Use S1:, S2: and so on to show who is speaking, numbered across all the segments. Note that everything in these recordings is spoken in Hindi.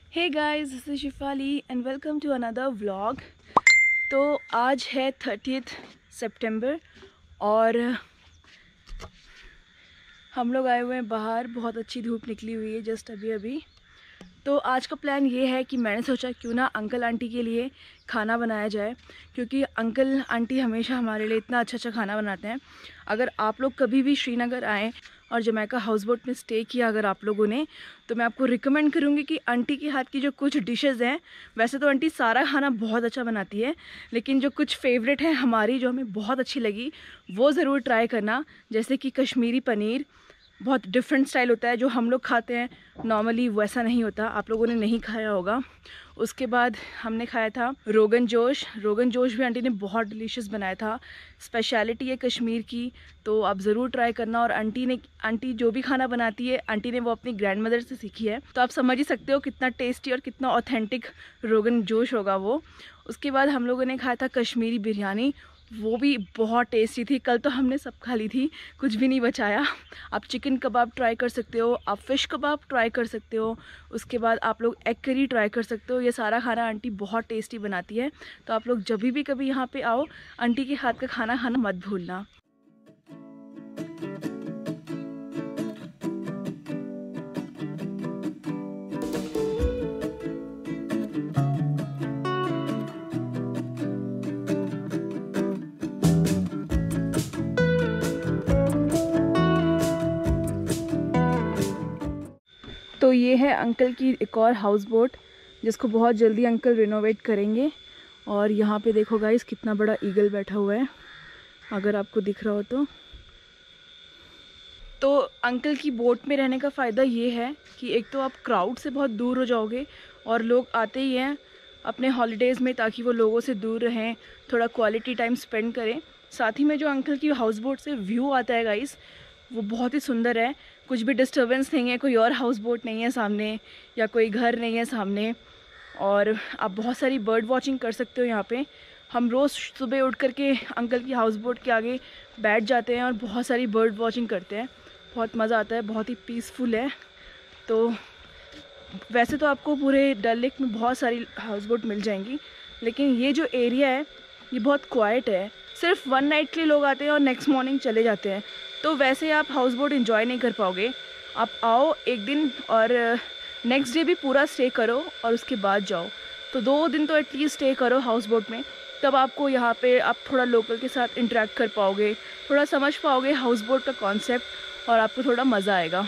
S1: Hey guys, this is Shifali and welcome to another vlog. तो आज है 30 सितंबर और हम लोग आए हुए हैं बाहर। बहुत अच्छी धूप निकली हुई है जस्ट अभी। तो आज का प्लान ये है कि मैंने सोचा क्यों ना अंकल आंटी के लिए खाना बनाया जाए, क्योंकि अंकल आंटी हमेशा हमारे लिए इतना अच्छा खाना बनाते हैं। अगर आप लोग कभी भी श्रीनगर आएँ और जमैका हाउस बोट में स्टे किया अगर आप लोगों ने, तो मैं आपको रिकमेंड करूँगी कि आंटी के हाथ की जो कुछ डिशेज़ हैं, वैसे तो आंटी सारा खाना बहुत अच्छा बनाती है, लेकिन जो कुछ फेवरेट है हमारी जो हमें बहुत अच्छी लगी वो ज़रूर ट्राई करना। जैसे कि कश्मीरी पनीर, बहुत डिफरेंट स्टाइल होता है, जो हम लोग खाते हैं नॉर्मली वैसा नहीं होता, आप लोगों ने नहीं खाया होगा। उसके बाद हमने खाया था रोगन जोश भी आंटी ने बहुत डिलीशियस बनाया था। स्पेशलिटी है कश्मीर की, तो आप ज़रूर ट्राई करना। और आंटी जो भी खाना बनाती है, आंटी ने वो अपनी ग्रैंड मदर से सीखी है, तो आप समझ ही सकते हो कितना टेस्टी और कितना ऑथेंटिक रोगन जोश होगा वो। उसके बाद हम लोगों ने खाया था कश्मीरी बिरयानी, वो भी बहुत टेस्टी थी। कल तो हमने सब खा ली थी, कुछ भी नहीं बचाया। आप चिकन कबाब ट्राई कर सकते हो, आप फ़िश कबाब ट्राई कर सकते हो, उसके बाद आप लोग एग करी ट्राई कर सकते हो। ये सारा खाना आंटी बहुत टेस्टी बनाती है, तो आप लोग जब भी कभी यहाँ पे आओ आंटी के हाथ का खाना खाना मत भूलना। तो ये है अंकल की एक और हाउस बोट, जिसको बहुत जल्दी अंकल रिनोवेट करेंगे। और यहाँ पे देखो गाइस, कितना बड़ा ईगल बैठा हुआ है, अगर आपको दिख रहा हो तो अंकल की बोट में रहने का फ़ायदा ये है कि एक तो आप क्राउड से बहुत दूर हो जाओगे, और लोग आते ही हैं अपने हॉलीडेज़ में ताकि वो लोगों से दूर रहें, थोड़ा क्वालिटी टाइम स्पेंड करें। साथ ही में जो अंकल की हाउस बोट से व्यू आता है गाइस, वो बहुत ही सुंदर है। कुछ भी डिस्टर्बेंस नहीं है, कोई और हाउस बोट नहीं है सामने, या कोई घर नहीं है सामने, और आप बहुत सारी बर्ड वॉचिंग कर सकते हो यहाँ पे। हम रोज़ सुबह उठ करके अंकल की हाउस बोट के आगे बैठ जाते हैं और बहुत सारी बर्ड वॉचिंग करते हैं। बहुत मज़ा आता है, बहुत ही पीसफुल है। तो वैसे तो आपको पूरे डल लेक में बहुत सारी हाउस बोट मिल जाएंगी, लेकिन ये जो एरिया है ये बहुत क्वाइट है। सिर्फ 1 नाइट के लिए लोग आते हैं और नेक्स्ट मॉर्निंग चले जाते हैं, तो वैसे आप हाउस बोट एंजॉय नहीं कर पाओगे। आप आओ एक दिन और नेक्स्ट डे भी पूरा स्टे करो और उसके बाद जाओ, तो 2 दिन तो एटलीस्ट स्टे करो हाउस बोट में। तब आपको यहाँ पे आप थोड़ा लोकल के साथ इंटरेक्ट कर पाओगे, थोड़ा समझ पाओगे हाउस बोट का कॉन्सेप्ट, और आपको थोड़ा मज़ा आएगा।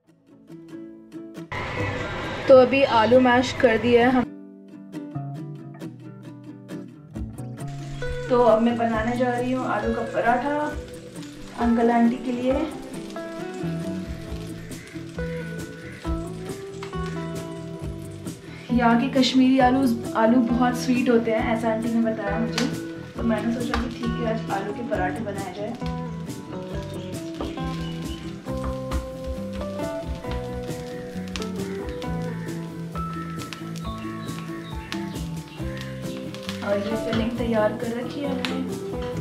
S1: तो अभी आलू मैश कर दिया है हम, तो अब मैं बनाने जा रही हूँ आलू का पराठा अंकल आंटी के लिए। यहाँ के कश्मीरी आलू बहुत स्वीट होते हैं, ऐसा आंटी ने बताया मुझे, तो मैंने सोचा कि ठीक है आज आलू के पराठे बनाए जाए। और ये फिलिंग तैयार कर रखी है हमने।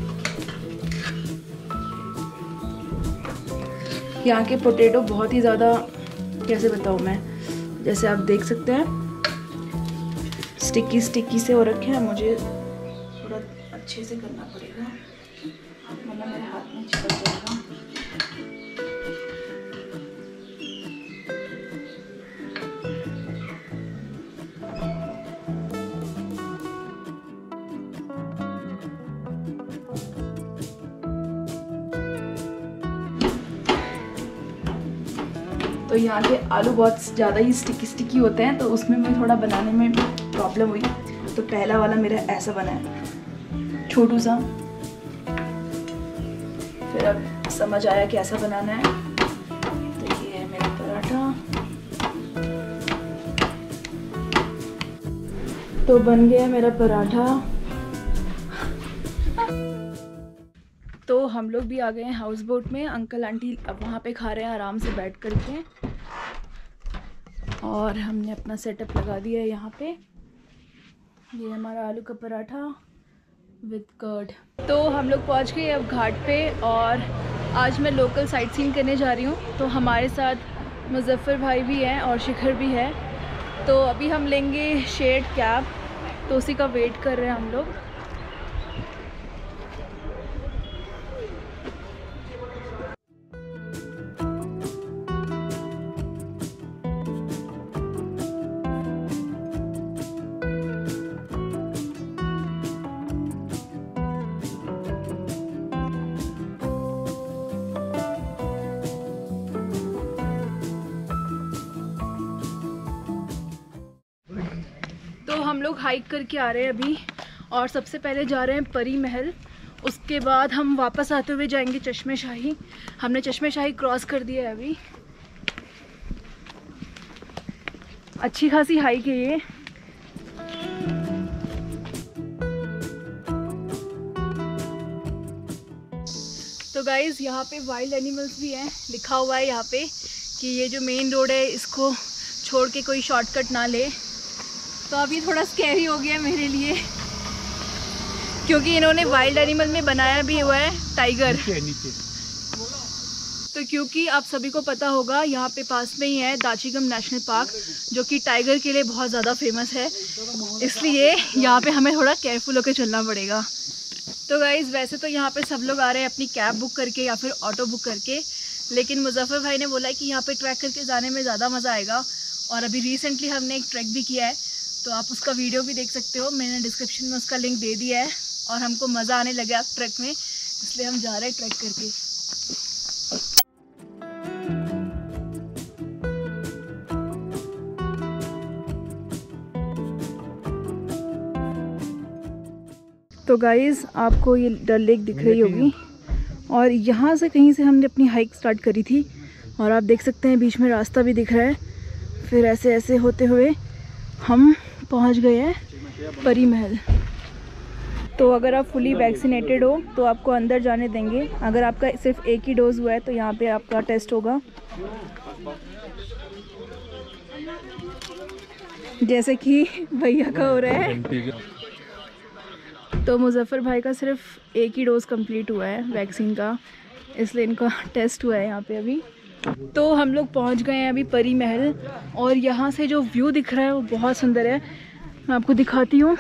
S1: यहाँ के पोटैटो बहुत ही ज़्यादा, कैसे बताऊँ मैं, जैसे आप देख सकते हैं स्टिकी से हो रखे हैं। मुझे थोड़ा अच्छे से करना पड़ेगा वरना मेरे हाथ में चिपक जाएगा। तो यहाँ के आलू बहुत ज़्यादा ही स्टिकी होते हैं, तो उसमें मैं थोड़ा बनाने में प्रॉब्लम हुई। तो पहला वाला मेरा ऐसा बना है छोटू सा, फिर अब समझ आया कैसा बनाना है। तो ये है मेरा पराठा, तो बन गया मेरा पराठा। तो हम लोग भी आ गए हैं हाउस बोट में। अंकल आंटी अब वहाँ पे खा रहे हैं आराम से बैठ करके, और हमने अपना सेटअप लगा दिया है यहाँ पे। ये हमारा आलू का पराठा विद कर्ड। तो हम लोग पहुँच गए अब घाट पे, और आज मैं लोकल साइट सीइंग करने जा रही हूँ। तो हमारे साथ मुज़फ़्फ़र भाई भी हैं और शिखर भी है। तो अभी हम लेंगे शेयर्ड कैब, तो उसी का वेट कर रहे हैं हम लोग। तो हम लोग हाइक करके आ रहे हैं अभी, और सबसे पहले जा रहे हैं परी महल। उसके बाद हम वापस आते हुए जाएंगे चश्मे शाही। हमने चश्मे शाही क्रॉस कर दिया है अभी। अच्छी खासी हाइक है ये। तो गाइज़ यहाँ पे वाइल्ड एनिमल्स भी हैं, लिखा हुआ है यहाँ पे कि ये जो मेन रोड है इसको छोड़ के कोई शॉर्टकट ना ले। तो अब ये थोड़ा स्कैरी हो गया मेरे लिए, क्योंकि इन्होंने वाइल्ड एनिमल में बनाया भी हुआ है टाइगर। तो क्योंकि आप सभी को पता होगा यहाँ पे पास में ही है दाचीगम नेशनल पार्क, जो कि टाइगर के लिए बहुत ज़्यादा फेमस है, इसलिए यहाँ पे हमें थोड़ा केयरफुल होकर चलना पड़ेगा। तो गाइज़ वैसे तो यहाँ पे सब लोग आ रहे हैं अपनी कैब बुक करके या फिर ऑटो बुक करके, लेकिन मुजफ्फर भाई ने बोला कि यहाँ पे ट्रैक करके जाने में ज़्यादा मज़ा आएगा। और अभी रिसेंटली हमने एक ट्रैक भी किया है, तो आप उसका वीडियो भी देख सकते हो, मैंने डिस्क्रिप्शन में उसका लिंक दे दिया है। और हमको मज़ा आने लगा ट्रैक में, इसलिए हम जा रहे हैं ट्रैक करके। तो गाइज़ आपको ये डल लेक दिख रही होगी, और यहाँ से कहीं से हमने अपनी हाइक स्टार्ट करी थी, और आप देख सकते हैं बीच में रास्ता भी दिख रहा है। फिर ऐसे ऐसे होते हुए हम पहुँच गए हैं परी महल। तो अगर आप फुली वैक्सीनेटेड हो तो आपको अंदर जाने देंगे। अगर आपका सिर्फ एक ही डोज हुआ है तो यहाँ पे आपका टेस्ट होगा, जैसे कि भैया का हो रहा है। तो मुजफ्फर भाई का सिर्फ एक ही डोज कंप्लीट हुआ है वैक्सीन का, इसलिए इनका टेस्ट हुआ है यहाँ पे अभी। तो हम लोग पहुँच गए हैं अभी परी महल, और यहाँ से जो व्यू दिख रहा है वो बहुत सुंदर है। मैं आपको दिखाती हूँ।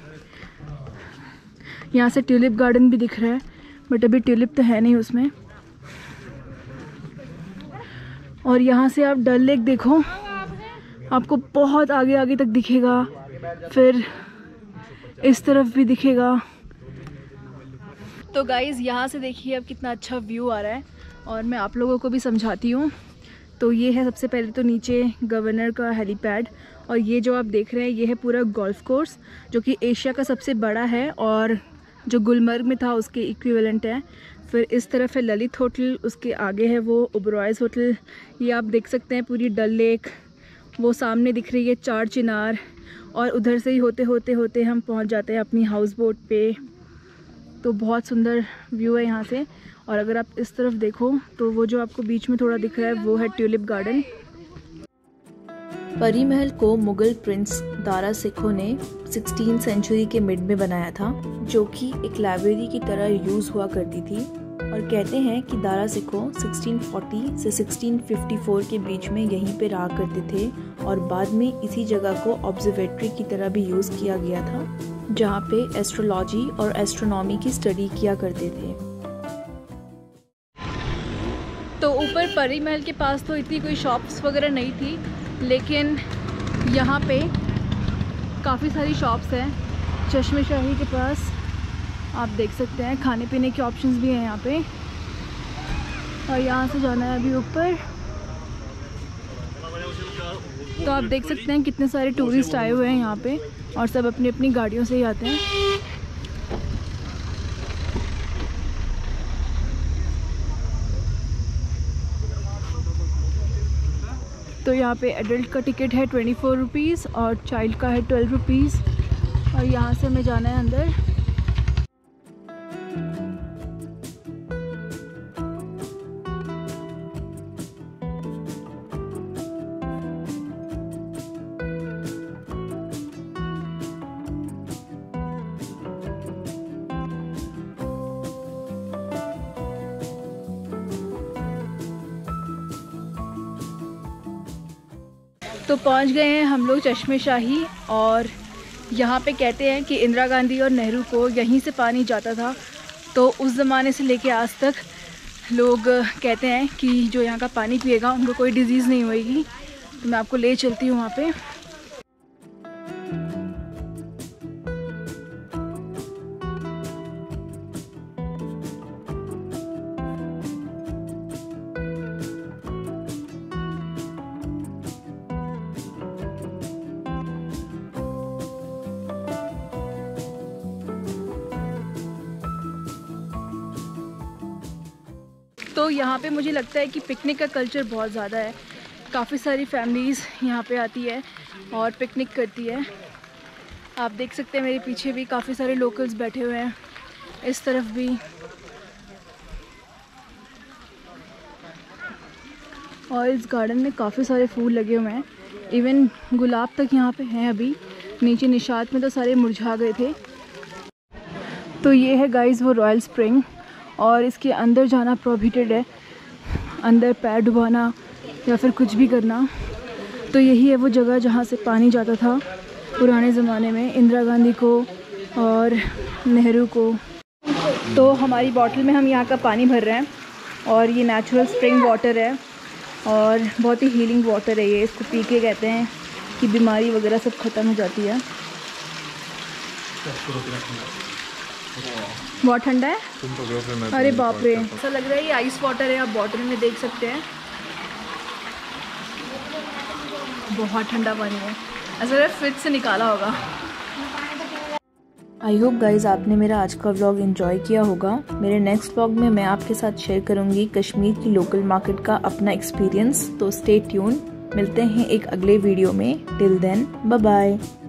S1: यहाँ से ट्यूलिप गार्डन भी दिख रहा है, बट अभी ट्यूलिप तो है नहीं उसमें। और यहाँ से आप डल लेक देखो, आपको बहुत आगे आगे तक दिखेगा, फिर इस तरफ भी दिखेगा। तो गाइज़ यहाँ से देखिए अब कितना अच्छा व्यू आ रहा है, और मैं आप लोगों को भी समझाती हूँ। तो ये है सबसे पहले तो नीचे गवर्नर का हेलीपैड, और ये जो आप देख रहे हैं ये है पूरा गोल्फ कोर्स, जो कि एशिया का सबसे बड़ा है और जो गुलमर्ग में था उसके इक्विवेलेंट है। फिर इस तरफ है ललित होटल, उसके आगे है वो ओबरॉयज़ होटल। ये आप देख सकते हैं पूरी डल लेक, वो सामने दिख रही है चार चिनार, और उधर से ही होते होते होते हम पहुंच जाते हैं अपनी हाउस बोट पे। तो बहुत सुंदर व्यू है यहाँ से। और अगर आप इस तरफ देखो तो वो जो आपको बीच में थोड़ा दिख रहा है वो है ट्यूलिप गार्डन।
S2: परी महल को मुगल प्रिंस दारा सिकोह ने 16वीं सेंचुरी के मिड में बनाया था, जो कि एक लाइब्रेरी की तरह यूज हुआ करती थी। और कहते हैं कि दारा सिकोह 1640 से 1654 के बीच में यहीं पे रहा करते थे, और बाद में इसी जगह को ऑब्जर्वेटरी की तरह भी यूज किया गया था, जहाँ पे एस्ट्रोलॉजी और एस्ट्रोनॉमी की स्टडी किया करते थे।
S1: तो ऊपर परी महल के पास तो इतनी कोई शॉप्स वगैरह नहीं थी, लेकिन यहाँ पे काफ़ी सारी शॉप्स हैं। चश्मे शाही के पास आप देख सकते हैं खाने पीने के ऑप्शंस भी हैं यहाँ पे। और यहाँ से जाना है अभी ऊपर। तो आप देख सकते हैं कितने सारे टूरिस्ट आए हुए हैं यहाँ पे, और सब अपनी अपनी गाड़ियों से ही आते हैं। तो यहाँ पे एडल्ट का टिकट है 24 रुपीज़ और चाइल्ड का है 12 रुपीज़। और यहाँ से हमें जाना है अंदर। तो पहुंच गए हैं हम लोग चश्मे शाही, और यहाँ पे कहते हैं कि इंदिरा गांधी और नेहरू को यहीं से पानी जाता था। तो उस ज़माने से लेके आज तक लोग कहते हैं कि जो यहाँ का पानी पिएगा उनको कोई डिज़ीज़ नहीं होएगी। तो मैं आपको ले चलती हूँ वहाँ पे। तो यहाँ पे मुझे लगता है कि पिकनिक का कल्चर बहुत ज़्यादा है। काफ़ी सारी फैमिलीज़ यहाँ पे आती है और पिकनिक करती है। आप देख सकते हैं मेरे पीछे भी काफ़ी सारे लोकल्स बैठे हुए हैं, इस तरफ भी। और इस गार्डन में काफ़ी सारे फूल लगे हुए हैं, इवन गुलाब तक यहाँ पे हैं अभी। नीचे निशात में तो सारे मुरझा गए थे। तो ये है गाइज़ वो रॉयल स्प्रिंग, और इसके अंदर जाना प्रोहिबिटेड है, अंदर पैर डुबाना या फिर कुछ भी करना। तो यही है वो जगह जहाँ से पानी जाता था पुराने ज़माने में इंदिरा गांधी को और नेहरू को। तो हमारी बॉटल में हम यहाँ का पानी भर रहे हैं, और ये नेचुरल स्प्रिंग वाटर है और बहुत ही हीलिंग वाटर है ये। इसको पी के कहते हैं कि बीमारी वगैरह सब ख़त्म हो जाती है। बहुत ठंडा है, अरे बाप रे, ऐसा लग रहा है ये आइस वाटर है। आप बॉटल में देख सकते हैं, बहुत ठंडा पानी है, ऐसा लग रहा है फ्रिज से निकाला होगा।
S2: आई होप गाइज आपने मेरा आज का व्लॉग एंजॉय किया होगा। मेरे नेक्स्ट व्लॉग में मैं आपके साथ शेयर करूंगी कश्मीर की लोकल मार्केट का अपना एक्सपीरियंस। तो स्टे ट्यून, मिलते हैं एक अगले वीडियो में। Till then bye bye.